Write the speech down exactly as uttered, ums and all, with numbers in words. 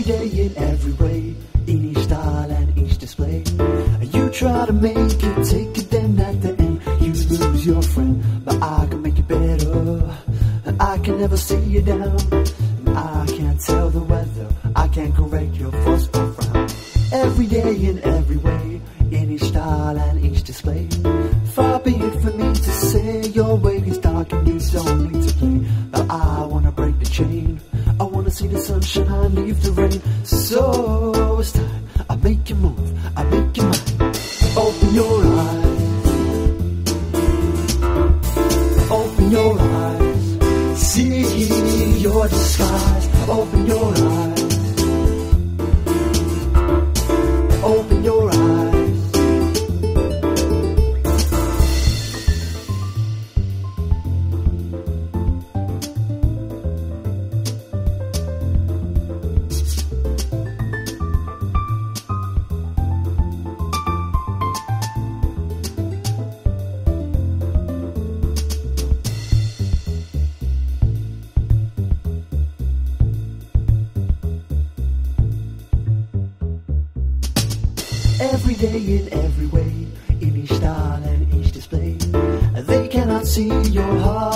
day in every way, in each style and each display. You try to make it, take it, then at the end you lose your friend. But I can make it better, and I can never see you down. And I can't tell the weather, I can't correct your fuss or frown. Every day in every way, in each style and each display. Far be it for me to say your way is dark and you don't need to play. But I wanna break the chain, I wanna see the sunshine, leave the rain. So it's time, I make you move, I make you mine. Open your eyes, open your eyes, see your disguise. Open your eyes, open your eyes. Every day in every way, in each style and each display. They cannot see your heart.